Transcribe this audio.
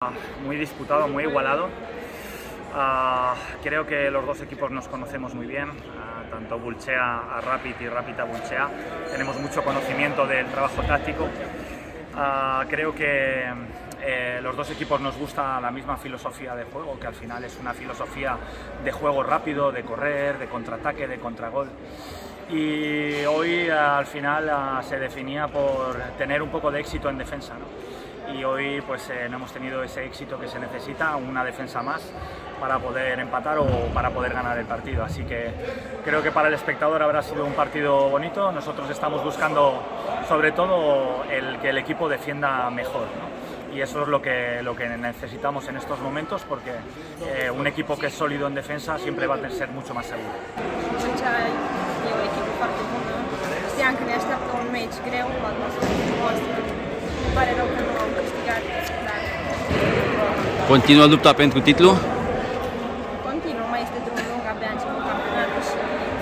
Muy disputado, muy igualado. Creo que los dos equipos nos conocemos muy bien, tanto Bulcea a Rapid y Rapid a Bulcea. Tenemos mucho conocimiento del trabajo táctico. Creo que los dos equipos nos gusta la misma filosofía de juego, que al final es una filosofía de juego rápido, de correr, de contraataque, de contragol. Y hoy al final se definía por tener un poco de éxito en defensa, ¿no? Y hoy pues no hemos tenido ese éxito que se necesita, una defensa más para poder empatar o para poder ganar el partido. Así que creo que para el espectador habrá sido un partido bonito. Nosotros estamos buscando sobre todo que el equipo defienda mejor, ¿no? Y eso es lo que necesitamos en estos momentos, porque un equipo que es sólido en defensa siempre va a ser mucho más seguro. E o echipă foarte bună. Știam că ne așteaptă un meci greu, cu atmosferă noastră. Îmi pare rău că nu am câștigat, dar... Continuă lupta pentru titlu? Continuă, mai este drum lung, abia început campionatul și